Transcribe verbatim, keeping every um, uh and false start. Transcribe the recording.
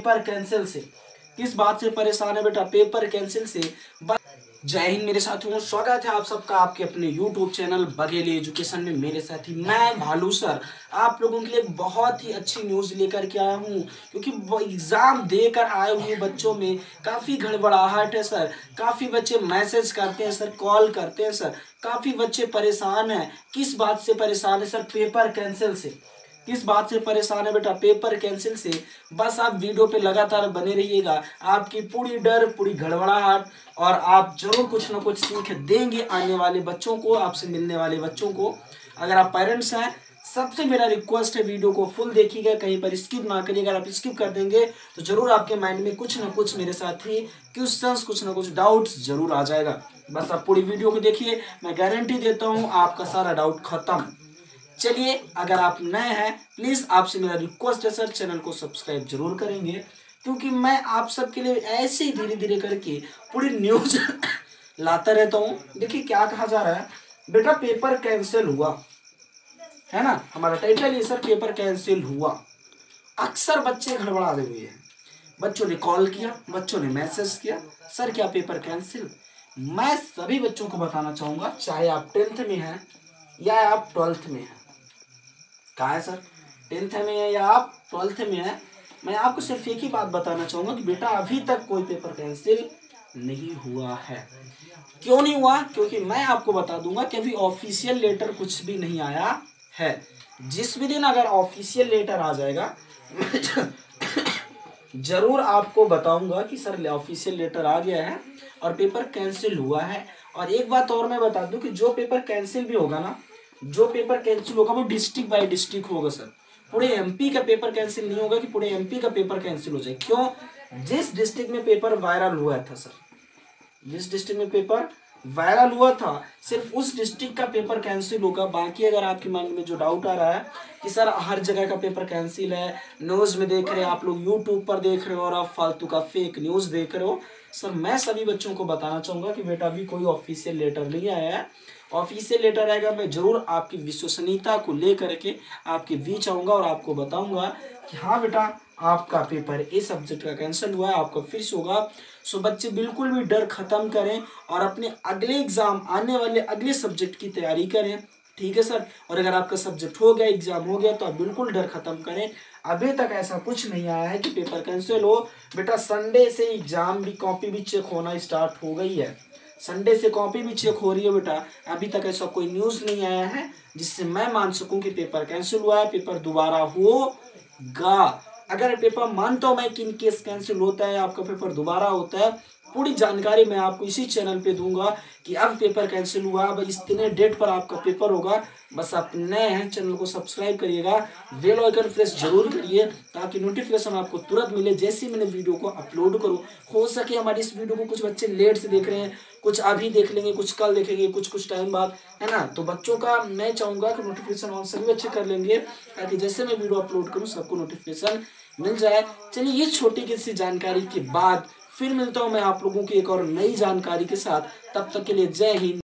Paper cancel से किस बात से परेशान है बेटा? पेपर कैंसिल से। जय हिंद मेरे साथियों, स्वागत है आप सबका आपके अपने यूट्यूब चैनल बघेली एजुकेशन में। मेरे साथी मैं भालू सर आप लोगों के लिए एक बहुत ही अच्छी न्यूज़ लेकर के आया हूं, क्योंकि एग्ज़ाम देकर आए हुए बच्चों में काफ़ी गड़बड़ाहट है सर। काफ़ी बच्चे मैसेज करते हैं सर, कॉल करते हैं सर, काफ़ी बच्चे परेशान हैं। किस बात से परेशान है सर? पेपर कैंसिल से। किस बात से परेशान है बेटा? पेपर कैंसिल से। बस आप वीडियो पे लगातार बने रहिएगा, आपकी पूरी डर पूरी गड़बड़ाहट और आप जरूर कुछ ना कुछ सीख देंगे आने वाले बच्चों को, आपसे मिलने वाले बच्चों को। अगर आप पेरेंट्स हैं, सबसे मेरा रिक्वेस्ट है वीडियो को फुल देखिएगा, कहीं पर स्किप ना करिएगा। अगर आप स्किप कर देंगे तो जरूर आपके माइंड में कुछ ना कुछ मेरे साथ ही क्वेश्चंस, कुछ ना कुछ डाउट्स जरूर आ जाएगा। बस आप पूरी वीडियो को देखिए, मैं गारंटी देता हूँ आपका सारा डाउट खत्म। चलिए, अगर आप नए हैं प्लीज आपसे मेरा रिक्वेस्ट है सर, चैनल को सब्सक्राइब जरूर करेंगे, क्योंकि मैं आप सबके लिए ऐसे ही धीरे धीरे करके पूरी न्यूज लाता रहता हूँ। देखिए क्या कहा जा रहा है बेटा, पेपर कैंसिल हुआ है ना, हमारा टाइटल ये सर, पेपर कैंसिल हुआ। अक्सर बच्चे गड़बड़ा हुए हैं, बच्चों ने कॉल किया, बच्चों ने मैसेज किया, सर क्या पेपर कैंसिल? मैं सभी बच्चों को बताना चाहूंगा, चाहे आप टेंथ में हैं या आप ट्वेल्थ में हैं। कहा है सर, टेंथ में है या आप ट्वेल्थ में है, मैं आपको सिर्फ एक ही बात बताना चाहूंगा कि बेटा अभी तक कोई पेपर कैंसिल नहीं हुआ है। क्यों नहीं हुआ? क्योंकि मैं आपको बता दूंगा कि अभी ऑफिशियल लेटर कुछ भी नहीं आया है। जिस भी दिन अगर ऑफिशियल लेटर आ जाएगा जरूर आपको बताऊंगा कि सर ऑफिशियल लेटर आ गया है और पेपर कैंसिल हुआ है। और एक बात और मैं बता दूं कि जो पेपर कैंसिल भी होगा ना, जो पेपर कैंसिल होगा वो डिस्ट्रिक्ट बाय डिस्ट्रिक्ट होगा सर। पूरे एमपी का पेपर कैंसिल नहीं होगा कि पूरे एमपी का पेपर कैंसिल हो जाए। क्यों? जिस डिस्ट्रिक्ट में पेपर वायरल हुआ था सर, जिस डिस्ट्रिक्ट में पेपर वायरल हुआ था सिर्फ उस डिस्ट्रिक्ट का पेपर कैंसिल होगा। बाकी अगर आपके मन में जो डाउट आ रहा है कि सर हर जगह का पेपर कैंसिल है, न्यूज़ में देख रहे हैं आप लोग, यूट्यूब पर देख रहे हो और आप फालतू का फेक न्यूज़ देख रहे हो, सर मैं सभी बच्चों को बताना चाहूँगा कि बेटा अभी कोई ऑफिशियल लेटर नहीं आया है। ऑफिशियल लेटर आएगा मैं जरूर आपकी विश्वसनीयता को लेकर के आपके बीच आऊँगा और आपको बताऊँगा कि हाँ बेटा आपका पेपर इस सब्जेक्ट का कैंसिल हुआ है, आपका फिर से होगा। सो बच्चे बिल्कुल भी डर खत्म करें और अपने अगले एग्जाम, आने वाले अगले सब्जेक्ट की तैयारी करें, ठीक है सर। और अगर आपका सब्जेक्ट हो गया, एग्जाम हो गया, तो आप बिल्कुल डर खत्म करें। अभी तक ऐसा कुछ नहीं आया है कि पेपर कैंसिल हो। बेटा संडे से एग्जाम भी, कॉपी भी चेक होना स्टार्ट हो गई है, संडे से कॉपी भी चेक हो रही है बेटा। अभी तक ऐसा कोई न्यूज़ नहीं आया है जिससे मैं मान सकूं कि पेपर कैंसिल हुआ है, पेपर दोबारा होगा। अगर पेपर मानता हूं मैं कि इन केस कैंसिल होता है, आपका पेपर दोबारा होता है, पूरी जानकारी मैं आपको इसी चैनल पे दूंगा कि अब पेपर कैंसिल हुआ, अब इतने डेट पर आपका पेपर होगा। बस आप नए हैं, चैनल को सब्सक्राइब करिएगा, बेल आइकन प्रेस जरूर करिए ताकि नोटिफिकेशन आपको तुरंत मिले जैसे ही मैंने वीडियो को अपलोड करूं। हो सके हमारी इस वीडियो को कुछ बच्चे लेट से देख रहे हैं, कुछ अभी देख लेंगे, कुछ कल देखेंगे, कुछ कुछ टाइम बाद, है ना। तो बच्चों का मैं चाहूँगा कि नोटिफिकेशन ऑन सभी बच्चे कर लेंगे ताकि जैसे मैं वीडियो अपलोड करूँ सबको नोटिफिकेशन मिल जाए। चलिए इस छोटी किसी जानकारी के बाद फिर मिलता हूँ मैं आप लोगों की एक और नई जानकारी के साथ। तब तक के लिए जय हिंद।